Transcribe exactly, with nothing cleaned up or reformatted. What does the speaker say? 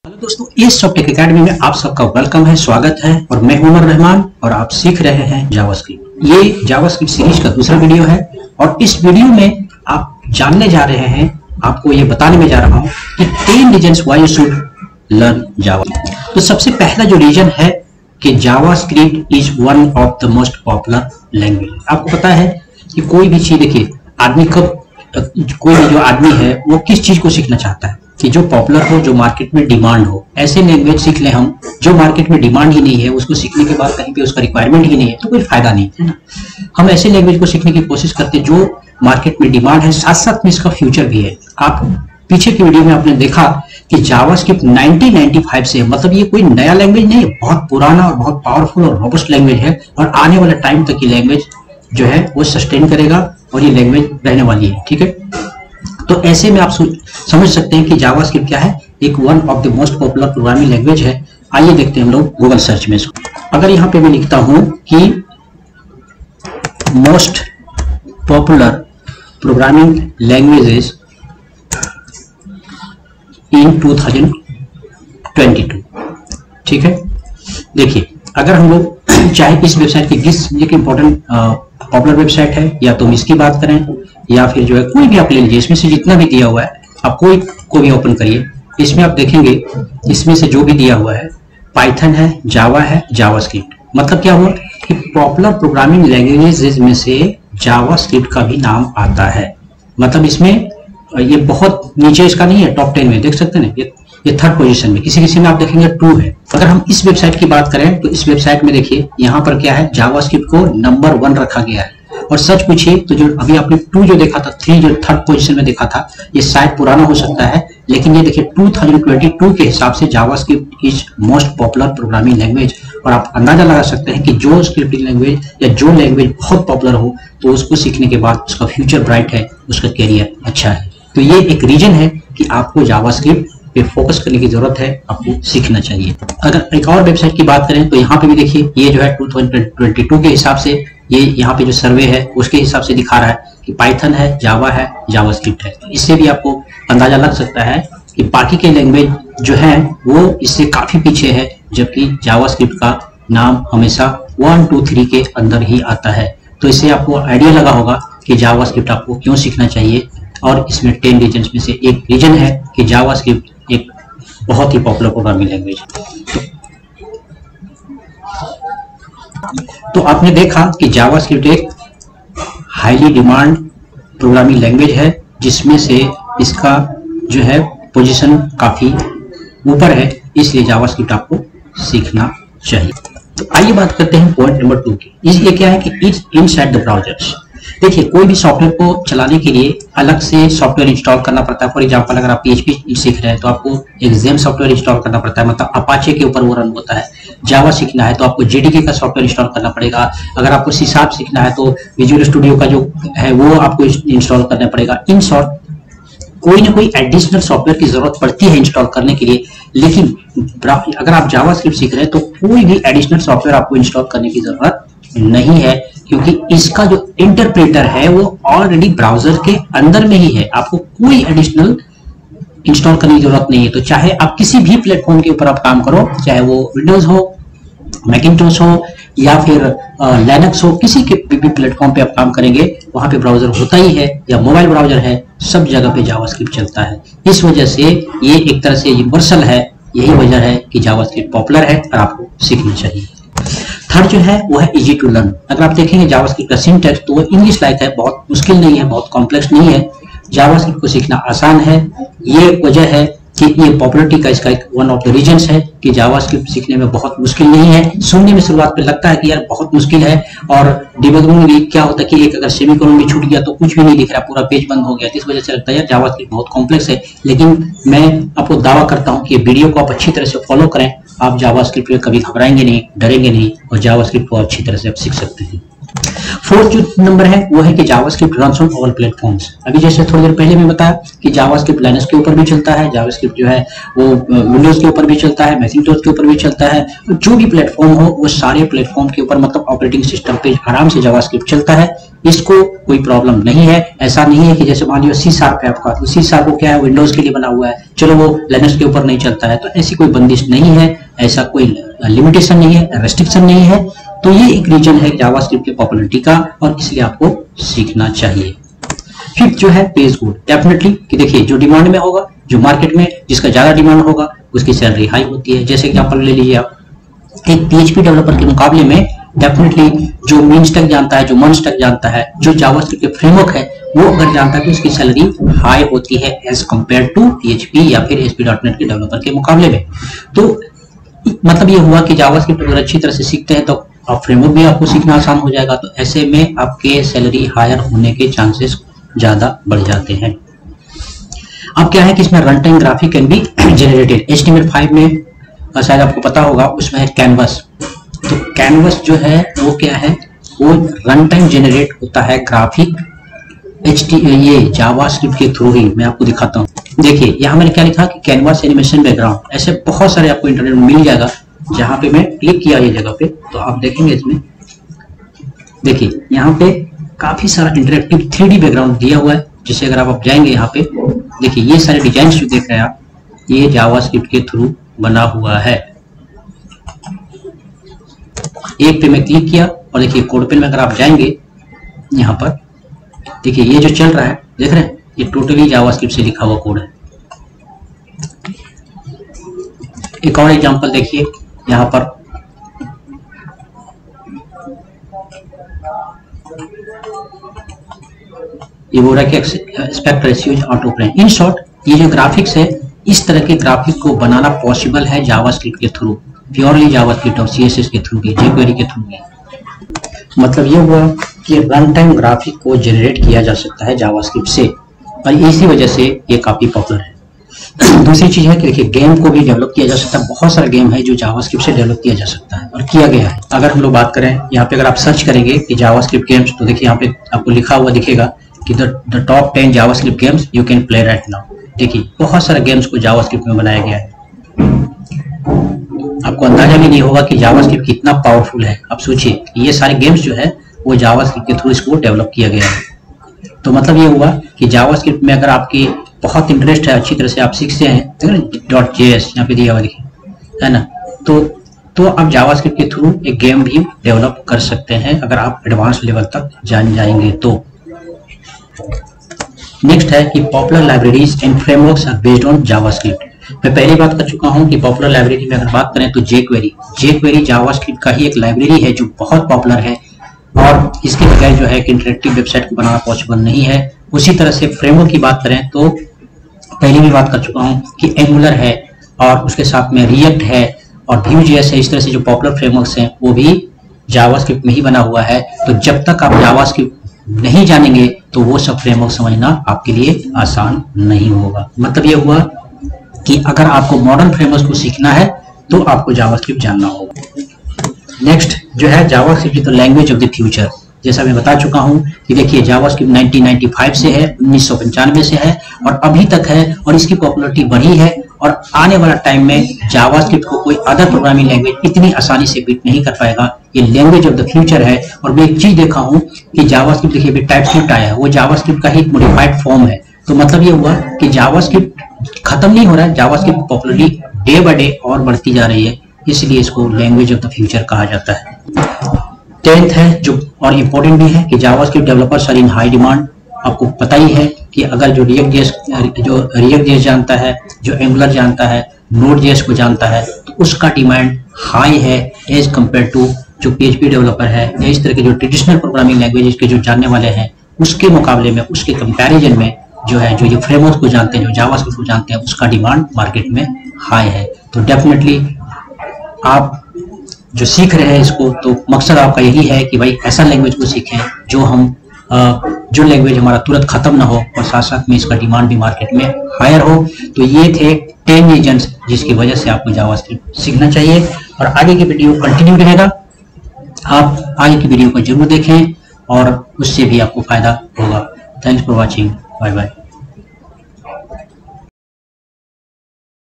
Hello दोस्तों, इस Softtech academy में आप सबका वेलकम है, स्वागत है। और मैं उमर रहमान और आप सीख रहे हैं जावास्क्रिप्ट। ये जावास्क्रिप्ट सीरीज का दूसरा वीडियो है और इस वीडियो में आप जानने जा रहे हैं, आपको ये बताने में जा रहा हूँ कि ten reasons why you should learn Java. तो सबसे पहला जो रीजन है कि JavaScript is one of the most popular language. आपको पता है कि कोई भी चीज, देखिए आदमी कब, कोई भी जो आदमी है वो किस चीज को सीखना चाहता है कि जो पॉपुलर हो, जो मार्केट में डिमांड हो। ऐसे लैंग्वेज सीख ले हम जो मार्केट में डिमांड ही नहीं है, उसको सीखने के बाद कहीं पे उसका रिक्वायरमेंट ही नहीं है, तो कोई फायदा नहीं है ना। हम ऐसे लैंग्वेज को सीखने की कोशिश करते हैं जो मार्केट में डिमांड है, साथ साथ में इसका फ्यूचर भी है। आप पीछे की वीडियो में आपने देखा कि जावास्क्रिप्ट नाइनटीन नाइंटी फाइव से, मतलब ये कोई नया लैंग्वेज नहीं है, बहुत पुराना और बहुत पावरफुल और रोबस्ट लैंग्वेज है और आने वाले टाइम तक ये लैंग्वेज जो है वो सस्टेन करेगा और ये लैंग्वेज रहने वाली है। ठीक है, तो ऐसे में आप समझ सकते हैं कि जावास्क्रिप्ट क्या है, एक one of the most popular programming language है। आइए देखते हैं हम लोग गूगल सर्च में इसको। अगर यहाँ पे मैं लिखता हूं कि most popular programming languages in two thousand twenty two, ठीक है। देखिए, अगर हम लोग चाहे इस वेबसाइट की, जिस एक इंपॉर्टेंट पॉपुलर वेबसाइट है, या तो हम इसकी बात करें या फिर जो है कोई भी आप ले लीजिए, इसमें से जितना भी दिया हुआ है आप कोई को भी ओपन करिए। इसमें आप देखेंगे इसमें से जो भी दिया हुआ है, पाइथन है, जावा है, जावास्क्रिप्ट। मतलब क्या हुआ कि पॉपुलर प्रोग्रामिंग लैंग्वेजेस में से जावास्क्रिप्ट का भी नाम आता है। मतलब इसमें ये बहुत नीचे इसका नहीं है, टॉप टेन में देख सकते हैं, ये ये थर्ड पोजीशन में, किसी किसी में आप देखेंगे टू है। अगर हम इस वेबसाइट की बात करें तो इस वेबसाइट में देखिए यहाँ पर क्या है, जावास्क्रिप्ट को नंबर वन रखा गया है। और सच पूछिए तो जो अभी आपने टू जो देखा था, थ्री जो थर्ड पोजीशन में देखा था, ये शायद पुराना हो सकता है, लेकिन ये देखिए टू थाउजेंड ट्वेंटी टू के हिसाब से JavaScript is most popular programming language. और आप अंदाजा लगा सकते हैं कि जो स्क्रिप्टिंग लैंग्वेज या जो लैंग्वेज बहुत पॉपुलर हो तो उसको सीखने के बाद उसका फ्यूचर ब्राइट है, उसका कैरियर अच्छा है। तो ये एक रीजन है कि आपको जावास्क्रिप्ट पे फोकस करने की जरूरत है, आपको सीखना चाहिए। अगर एक और वेबसाइट की बात करें तो यहाँ पे भी देखिए, ये जो है टू थाउजेंड ट्वेंटी टू के हिसाब से, ये यहाँ पे जो सर्वे है उसके हिसाब से दिखा रहा है कि पाइथन है, जावा है, जावास्क्रिप्ट है। तो इससे भी आपको अंदाजा लग सकता है कि बाकी के लैंग्वेज जो है वो इससे काफी पीछे है, जबकि जावास्क्रिप्ट का नाम हमेशा वन टू थ्री के अंदर ही आता है। तो इससे आपको आइडिया लगा होगा कि जावास्क्रिप्ट आपको क्यों सीखना चाहिए। और इसमें टेन रीजन्स में से एक रीजन है कि जावास्क्रिप्ट एक बहुत ही पॉपुलर प्रोग्रामिंग लैंग्वेज है। तो आपने देखा कि जावास्क्रिप्ट एक हाईली डिमांड प्रोग्रामिंग लैंग्वेज है, जिसमें से इसका जो है पोजीशन काफी ऊपर है, इसलिए जावास्क्रिप्ट आपको सीखना चाहिए। तो आइए बात करते हैं पॉइंट नंबर टू की। ये क्या है कि इट्स इनसाइड द ब्राउजर्स। देखिए, कोई भी सॉफ्टवेयर को चलाने के लिए अलग से सॉफ्टवेयर इंस्टॉल करना पड़ता है। फॉर एग्जांपल, अगर आप पीएचपी सीख रहे हैं तो आपको एक ज़ेम सॉफ्टवेयर इंस्टॉल करना पड़ता है, मतलब अपाचे के ऊपर वो रन होता है। जावा सीखना है तो आपको जेडीके का सॉफ्टवेयर इंस्टॉल करना पड़ेगा। अगर आपको सी शार्प सीखना है तो विजुअल स्टूडियो का जो है वो आपको इंस्टॉल करना पड़ेगा। इन शॉर्ट, कोई ना कोई एडिशनल सॉफ्टवेयर की जरूरत पड़ती है इंस्टॉल करने के लिए। लेकिन अगर आप जावास्क्रिप्ट सीख रहे हैं तो कोई भी एडिशनल सॉफ्टवेयर आपको इंस्टॉल करने की जरूरत नहीं है, क्योंकि इसका जो इंटरप्रेटर है वो ऑलरेडी ब्राउजर के अंदर में ही है। आपको कोई एडिशनल इंस्टॉल करने की जरूरत नहीं है। तो चाहे आप किसी भी प्लेटफॉर्म के ऊपर आप काम करो, चाहे वो विंडोज हो, मैकिंटोश हो या फिर लिनक्स हो, किसी के भी प्लेटफॉर्म पे आप काम करेंगे, वहां पे ब्राउजर होता ही है, या मोबाइल ब्राउजर है, सब जगह पे जावास्क्रिप्ट चलता है। इस वजह से ये एक तरह से यूनिवर्सल है। यही वजह है कि जावास्क्रिप्ट पॉपुलर है और आपको सीखना चाहिए। थर्ड जो है वो है इजी टू लर्न। अगर आप देखेंगे जावास्क्रिप्ट का सिंटैक्स तो वो इंग्लिश लाइक है, बहुत मुश्किल नहीं है, बहुत कॉम्प्लेक्स नहीं है। जावास्क्रिप्ट को सीखना आसान है। ये वजह है कि ये पॉपुलरिटी का इसका एक वन ऑफ द रीजंस है कि जावास्क्रिप्ट सीखने में बहुत मुश्किल नहीं है। सुनने में शुरुआत में लगता है कि यार बहुत मुश्किल है, और डिबगिंग में भी क्या होता है कि एक अगर सेमीकोलन भी छूट गया तो कुछ भी नहीं दिख रहा, पूरा पेज बंद हो गया। इस वजह से लगता है यार जावास्क्रिप्ट बहुत कॉम्प्लेक्स है। लेकिन मैं आपको दावा करता हूँ कि ये वीडियो को आप अच्छी तरह से फॉलो करें, आप जावास्क्रिप्ट में कभी घबराएंगे नहीं, डरेंगे नहीं, और जावास्क्रिप्ट को अच्छी तरह से आप सीख सकते हैं। फोर्थ जो नंबर है वो है कि JavaScript runs on all platforms. अभी जैसे थोड़ी देर पहले मैं बताया कि जावास्क्रिप्ट लाइनक्स के ऊपर भी चलता है, जावास्क्रिप्ट जो है वो विंडोज के ऊपर भी चलता है, मैकिंटोश के ऊपर भी चलता है। तो जो भी प्लेटफॉर्म हो वो सारे प्लेटफॉर्म के ऊपर मतलब ऑपरेटिंग सिस्टम पे आराम से जावास्क्रिप्ट चलता है, इसको कोई प्रॉब्लम नहीं है। ऐसा नहीं है कि जैसे मान लो सी शार्प है आपका, तो सी शार्प क्या है, विंडोज के लिए बना हुआ है, चलो वो लाइनक्स के ऊपर नहीं चलता है। तो ऐसी कोई बंदिश नहीं है, ऐसा कोई लिमिटेशन नहीं है, रेस्ट्रिक्शन नहीं है। तो ये एक रीजन है जावास्क्रिप्ट की पॉपुलैरिटी का और इसलिए आपको सीखना चाहिए। फिफ्थ जो है पेज गुड, डेफिनेटली कि देखिए जो डिमांड में होगा, जो मार्केट में जिसका ज्यादा डिमांड होगा उसकी सैलरी हाई होती है। जैसे एग्जांपल ले लीजिए आप, एक पीएचपी डेवलपर के मुकाबले में डेफिनेटली जो मीन स्टैक जानता है, जो मन स्टैक जानता है, जो जावास्क्रिप्ट के फ्रेमवर्क है वो अगर जानता है तो उसकी सैलरी हाई होती है एज कंपेयर टू पीएचपी या फिर एसपी डॉट नेट के डेवलपर के मुकाबले में। तो मतलब ये हुआ कि जावास्क्रिप्ट अगर अच्छी तरह से सीखते हैं तो आप फ्रेमवर्क भी आपको सीखना आसान हो जाएगा। तो ऐसे में आपके सैलरी हायर होने के चांसेस ज्यादा बढ़ जाते हैं। अब क्या है कि इसमें run time graphic can be generated. H T M L five में शायद आपको पता होगा उसमें है कैनवस। तो कैनवस जो है वो क्या है, वो रन टाइम जनरेट होता है ग्राफिक एच टी ये जावास्क्रिप्ट के थ्रू ही। मैं आपको दिखाता हूँ, देखिए यहाँ मैंने क्या लिखा कि कैनवस एनिमेशन बैकग्राउंड। ऐसे बहुत सारे आपको इंटरनेट में मिल जाएगा। जहां पे मैं क्लिक किया ये जगह पे तो आप देखेंगे इसमें, देखिए यहाँ पे काफी सारा इंटरेक्टिव थ्री डी बैकग्राउंड दिया हुआ है। जिसे अगर आप जाएंगे यहाँ पे देखिए ये सारे डिजाइन जो देख रहे हैं आप, ये जावास्क्रिप्ट के थ्रू बना हुआ है। एक पे मैं क्लिक किया और देखिए कोड पे में अगर आप जाएंगे यहाँ पर देखिए ये जो चल रहा है देख रहे हैं, ये टोटली जावास्क्रिप्ट से लिखा हुआ कोड है। एक और एग्जांपल देखिए यहाँ पर, ये बोल रहा है कि expect ratios auto plane. In short ये जो ग्राफिक्स है, इस तरह के ग्राफिक को बनाना पॉसिबल है जावास्क्रिप्ट के थ्रू, प्योरली जावास्क्रिप्ट और सीएसएस के थ्रू, जेक्वेरी के थ्रू। मतलब ये हुआ कि रन टाइम ग्राफिक को जनरेट किया जा सकता है जावास्क्रिप्ट से और इसी वजह से ये काफी पॉपुलर है। दूसरी चीज है कि देखिए गेम को भी डेवलप किया जा सकता है। बहुत सारे गेम है जो जावास्क्रिप्ट से डेवलप किया जा सकता है और किया गया है। अगर हम लोग बात करें यहाँ पे, अगर आप सर्च करेंगे कि जावास्क्रिप्ट गेम्स, तो देखिए यहाँ पे आपको लिखा हुआ दिखेगा कि the top ten JavaScript games you can play right now. देखिए बहुत सारे गेम्स को जावास्क्रिप्ट में बनाया गया है। आपको अंदाजा भी नहीं होगा कि जावास्क्रिप्ट कितना पावरफुल है। आप सोचिए ये सारे गेम्स जो है वो जावास्क्रिप्ट के थ्रू इसको डेवलप किया गया है। तो मतलब ये हुआ कि जावास्क्रिप्ट में अगर आपकी बहुत इंटरेस्ट है, अच्छी तरह से आप सीखते हैं, डॉट जेएस यहाँ पे दिया हुआ देखिए है ना, तो तो आप जावास्क्रिप्ट के थ्रू एक गेम भी डेवलप कर सकते हैं अगर आप एडवांस लेवल तक जान जाएंगे तो। नेक्स्ट है कि popular libraries and frameworks are based on JavaScript. मैं पहले बात कर चुका हूं कि पॉपुलर लाइब्रेरी में अगर बात करें तो जेक्वेरी जेक्वेरी जावास्क्रिप्ट का ही एक लाइब्रेरी है जो बहुत पॉपुलर है और इसके बगैर जो है कि इंटरेक्टिव वेबसाइट को बनाना पॉसिबल नहीं है। उसी तरह से फ्रेमवर्क की बात करें तो पहले भी बात कर चुका हूं कि एंगुलर है और उसके साथ में रिएक्ट है और व्यूजेएस है। इस तरह से जो पॉपुलर फ्रेमवर्क्स हैं वो भी जावास्क्रिप्ट में ही बना हुआ है। तो जब तक आप जावास्क्रिप्ट नहीं जानेंगे तो वो सब फ्रेमवर्क समझना आपके लिए आसान नहीं होगा। मतलब ये हुआ कि अगर आपको मॉडर्न फ्रेमवर्क को सीखना है तो आपको जावास्क्रिप्ट जानना होगा। नेक्स्ट जो है जावास्क्रिप्ट तो लैंग्वेज ऑफ द फ्यूचर। जैसा मैं बता चुका हूं कि देखिए जावास्क्रिप्ट नाइनटीन नाइंटी फाइव से है, उन्नीस सौ पंचानवे से है और अभी तक है और इसकी पॉपुलैरिटी बढ़ी है और आने वाला टाइम में जावास्क्रिप्ट को कोई अदर प्रोग्रामिंग लैंग्वेज इतनी आसानी से बीट नहीं कर पाएगा। ये लैंग्वेज ऑफ द फ्यूचर है। और मैं एक चीज देखा हूं कि जावास्क्रिप्ट देखिए अभी टाइपस्क्रिप्ट आया है, वो जावास्क्रिप्ट का ही एक मॉडिफाइड फॉर्म है। तो मतलब ये हुआ कि जावास्क्रिप्ट खत्म नहीं हो रहा है, JavaScript popularity day by day और बढ़ती जा रही है, इसलिए इसको लैंग्वेज ऑफ द फ्यूचर कहा जाता है। टेंथ है जो और इम्पोर्टेंट भी है कि JavaScript developers are in high demand. आपको पता ही है कि अगर जो रिएक्ट जेएस जो रिएक्ट जेएस जानता है, जो एंगुलर जानता है, नोड जेएस को जानता है, तो उसका डिमांड हाई है एज कंपेयर टू जो पीएचपी डेवलपर है या इस तरह के जो ट्रेडिशनल प्रोग्रामिंग लैंग्वेजेस के जो जानने वाले हैं उसके मुकाबले में, उसके कंपैरिजन में जो है जो ये फ्रेमवर्क को जानते हैं, जो जावास्क्रिप्ट को जानते हैं, उसका डिमांड मार्केट में हाई है। तो डेफिनेटली आप जो सीख रहे हैं इसको तो मकसद आपका यही है कि भाई ऐसा लैंग्वेज को सीखें जो हम जो लैंग्वेज हमारा तुरंत खत्म ना हो और साथ साथ में इसका डिमांड भी मार्केट में हायर हो। तो ये थे टेन रीजंस जिसकी वजह से आपको जावास्क्रिप्ट सीखना चाहिए और आगे की वीडियो कंटिन्यू रहेगा। आप आगे की वीडियो को जरूर देखें और उससे भी आपको फायदा होगा। Thanks for watching, bye bye.